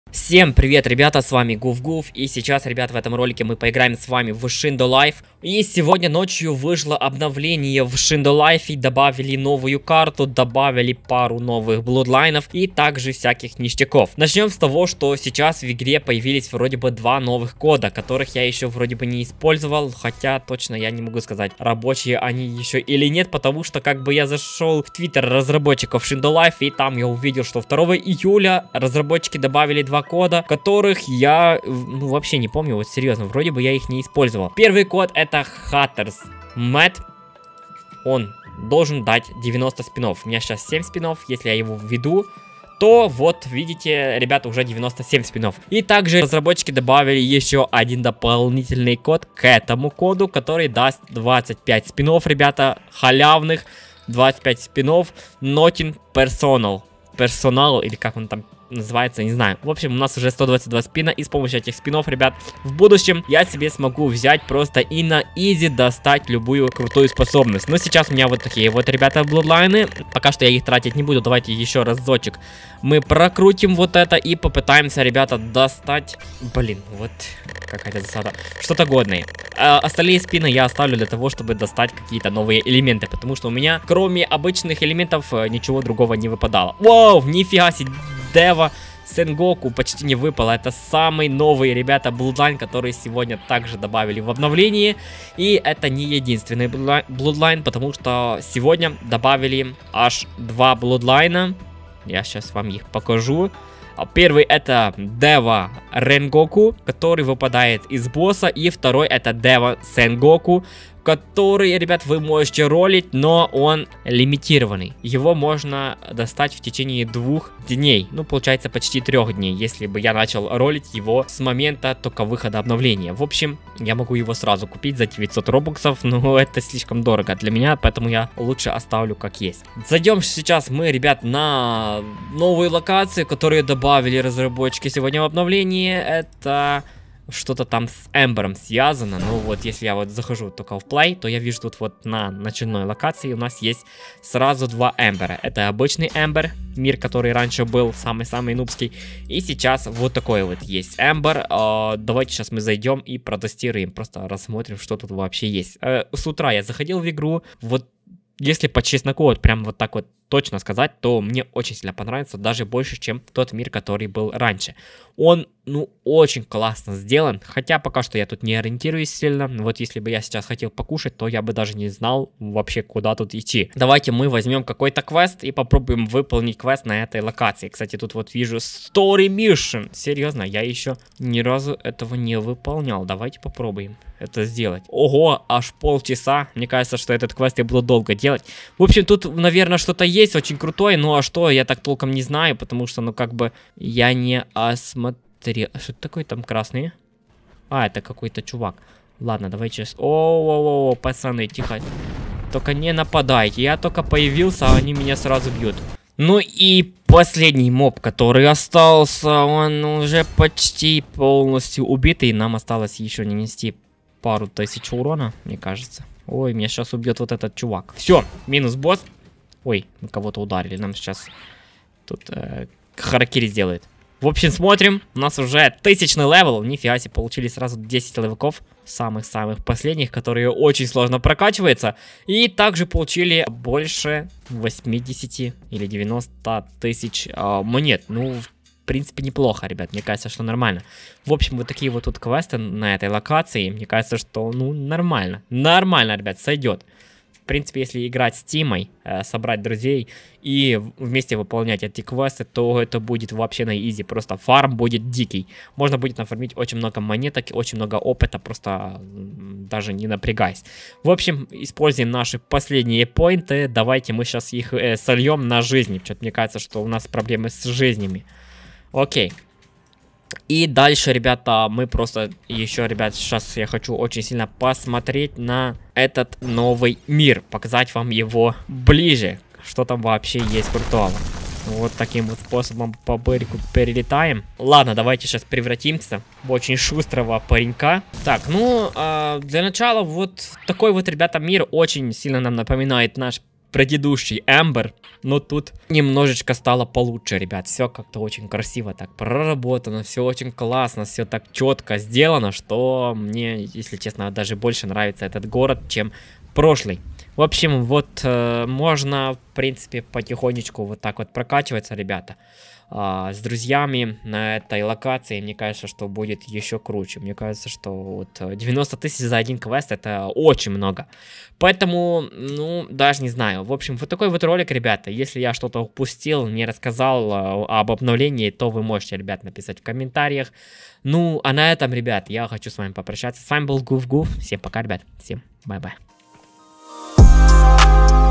Всем привет, ребята, с вами Гуф, и сейчас, ребят, в этом ролике мы поиграем с вами в Shindo Life. И сегодня ночью вышло обновление в Shindo Life, и добавили новую карту, добавили пару новых блудлайнов и также всяких ништяков. Начнем с того, что сейчас в игре появились вроде бы два новых кода, которых я еще вроде бы не использовал, хотя точно я не могу сказать, рабочие они еще или нет, потому что как бы я зашел в твиттер разработчиков Shindo Life, и там я увидел, что 2 июля разработчики добавили два кода, которых я вообще не помню, вот серьезно, вроде бы я их не использовал. Первый код это Hatters Mad, он должен дать 90 спинов. У меня сейчас 7 спинов, если я его введу, то вот видите, ребята, уже 97 спинов. И также разработчики добавили еще один дополнительный код к этому коду, который даст 25 спинов, ребята, халявных 25 спинов Nothing Personal, или как он там называется, не знаю. В общем, у нас уже 122 спина, и с помощью этих спинов, ребят, в будущем я себе смогу взять просто и на изи достать любую крутую способность. Но сейчас у меня вот такие вот, ребята, блудлайны. Пока что я их тратить не буду. Давайте еще разочек мы прокрутим вот это и попытаемся, ребята, достать. Блин, вот какая-то засада. Что-то годное. Остальные спины я оставлю для того, чтобы достать какие-то новые элементы, потому что у меня, кроме обычных элементов, ничего другого не выпадало. Вау, нифига себе. Дева Сенгоку почти не выпало. Это самый новый, ребята, блудлайн, который сегодня также добавили в обновлении. И это не единственный блудлайн, потому что сегодня добавили аж два блудлайна. Я сейчас вам их покажу. Первый это Дева Ренгоку, который выпадает из босса. И второй это Дева Сенгоку, который, ребят, вы можете ролить, но он лимитированный. Его можно достать в течение 2 дней. Ну, получается, почти 3 дней, если бы я начал ролить его с момента только выхода обновления. В общем, я могу его сразу купить за 900 робоксов, но это слишком дорого для меня, поэтому я лучше оставлю как есть. Зайдем сейчас мы, ребят, на новые локации, которые добавили разработчики сегодня в обновлении. Это что-то там с Эмбером связано. Ну вот, если я вот захожу только в Play, то я вижу тут вот на начальной локации у нас есть сразу 2 Эмбера. Это обычный Эмбер, мир, который раньше был самый-самый нубский. И сейчас вот такой вот есть Эмбер. Давайте сейчас мы зайдем и протестируем. Просто рассмотрим, что тут вообще есть. С утра я заходил в игру. Вот если по чесноку вот прям вот так вот точно сказать, то мне очень сильно понравится, даже больше, чем тот мир, который был раньше. Он, ну, очень классно сделан, хотя пока что я тут не ориентируюсь сильно. Вот если бы я сейчас хотел покушать, то я бы даже не знал вообще, куда тут идти. Давайте мы возьмем какой-то квест и попробуем выполнить квест на этой локации. Кстати, тут вот вижу Story Mission. Серьезно, я еще ни разу этого не выполнял. Давайте попробуем это сделать. Ого, аж полчаса. Мне кажется, что этот квест я буду долго делать. В общем, тут, наверное, что-то есть очень крутое, ну а что, я так толком не знаю, потому что, ну, как бы, я не осмотрел. Что это такое там красный? А, это какой-то чувак. Ладно, давайте сейчас. О, пацаны, тихо. Только не нападайте, я только появился, а они меня сразу бьют. Ну и последний моб, который остался, он уже почти полностью убитый. Нам осталось еще нанести пару тысяч урона, мне кажется. Ой, меня сейчас убьет вот этот чувак. Все, минус босс. Ой, мы кого-то ударили. Нам сейчас тут харакири сделает. В общем, смотрим. У нас уже 1000-й левел. Нифига себе, получили сразу 10 левелков. Самых-самых последних, которые очень сложно прокачиваются. И также получили больше 80 или 90 тысяч монет. Ну, в принципе, неплохо, ребят. Мне кажется, что нормально. В общем, вот такие вот тут квесты на этой локации. Мне кажется, что, ну, нормально. Нормально, ребят, сойдет. В принципе, если играть с тимой, собрать друзей и вместе выполнять эти квесты, то это будет вообще на изи. Просто фарм будет дикий. Можно будет нафармить очень много монеток, очень много опыта, просто даже не напрягаясь. В общем, используем наши последние поинты. Давайте мы сейчас их сольем на жизни. Что-то мне кажется, что у нас проблемы с жизнями. Окей. И дальше, ребята, мы просто еще, ребят, сейчас я хочу очень сильно посмотреть на этот новый мир. Показать вам его ближе. Что там вообще есть крутого. Вот таким вот способом по берегу перелетаем. Ладно, давайте сейчас превратимся в очень шустрого паренька. Так, ну, для начала вот такой вот, ребята, мир очень сильно нам напоминает наш предыдущий Эмбер, но тут немножечко стало получше, ребят. Все как-то очень красиво так проработано, все очень классно, все так четко сделано, что мне, если честно, даже больше нравится этот город, чем прошлый. В общем, вот можно, в принципе, потихонечку вот так вот прокачиваться, ребята. С друзьями на этой локации, мне кажется, что будет еще круче. Мне кажется, что вот 90 тысяч за один квест это очень много. Поэтому, ну, даже не знаю. В общем, вот такой вот ролик, ребята. Если я что-то упустил, не рассказал об обновлении, то вы можете, ребят, написать в комментариях. Ну, а на этом, ребят, я хочу с вами попрощаться. С вами был Гуф. Всем пока, ребят. Всем бай-бай.